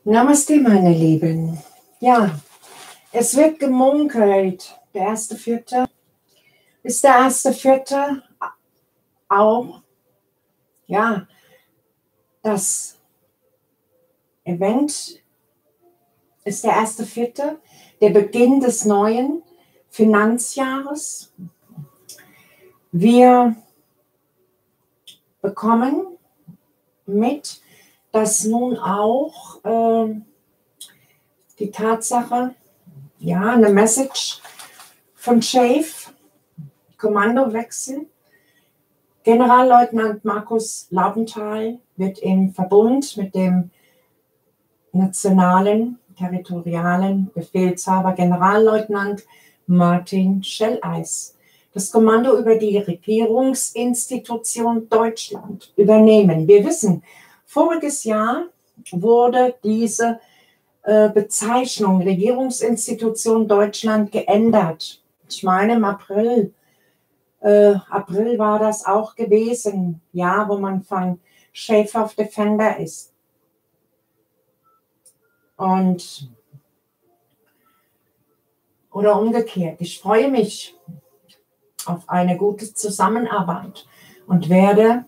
Namaste, meine Lieben. Ja, es wird gemunkelt, der 1.4. ist der 1.4. auch, ja, das Event ist der 1.4., der Beginn des neuen Finanzjahres. Wir bekommen mit, dass nun auch die Tatsache, ja, eine Message von Schäf, Kommandowechsel. Generalleutnant Markus Laubenthal wird im Verbund mit dem nationalen, territorialen Befehlshaber Generalleutnant Martin Schelleis das Kommando über die Regierungsinstitution Deutschland übernehmen. Wir wissen, voriges Jahr wurde diese Bezeichnung Regierungsinstitution Deutschland geändert. Ich meine, im April war das auch gewesen, ja, wo man von Chief of Defender ist. Oder umgekehrt, ich freue mich auf eine gute Zusammenarbeit und werde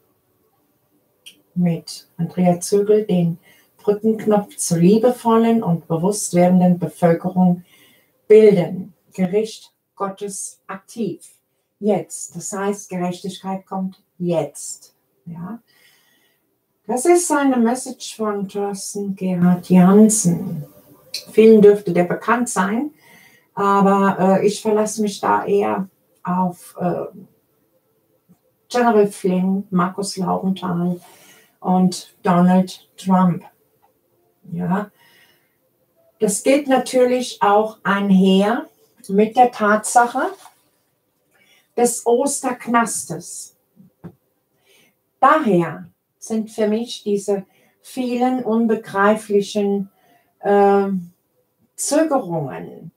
mit Andrea Zögel den Brückenknopf zur liebevollen und bewusst werdenden Bevölkerung bilden. Gericht Gottes aktiv. Jetzt. Das heißt, Gerechtigkeit kommt jetzt. Ja. Das ist eine Message von Thorsten Gerhard Jansen. Vielen dürfte der bekannt sein, aber ich verlasse mich da eher auf General Flynn, Markus Laubenthal und Donald Trump. Ja. Das geht natürlich auch einher mit der Tatsache des Osterknastes. Daher sind für mich diese vielen unbegreiflichen Zögerungen,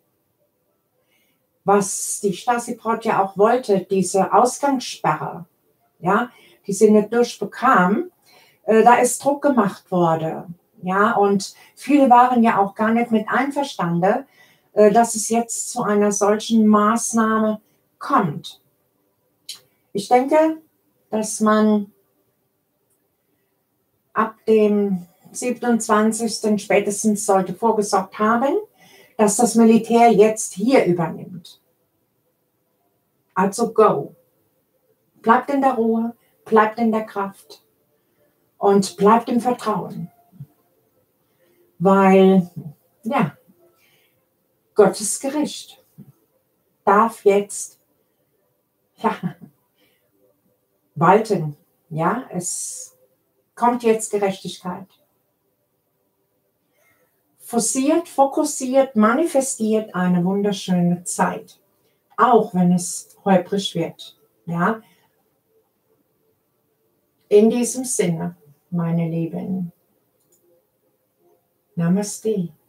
was die Stasi-Prot ja auch wollte, diese Ausgangssperre, ja, die sie nicht durchbekam, da ist Druck gemacht worden. Ja, und viele waren ja auch gar nicht mit einverstanden, dass es jetzt zu einer solchen Maßnahme kommt. Ich denke, dass man ab dem 27. spätestens sollte vorgesorgt haben, dass das Militär jetzt hier übernimmt. Also go. Bleibt in der Ruhe, bleibt in der Kraft und bleibt im Vertrauen. Weil, ja, Gottes Gericht darf jetzt, ja, walten. Ja, es kommt jetzt Gerechtigkeit. Forciert, fokussiert, manifestiert eine wunderschöne Zeit. Auch wenn es holprig wird. Ja. In diesem Sinne, meine Lieben. Namaste.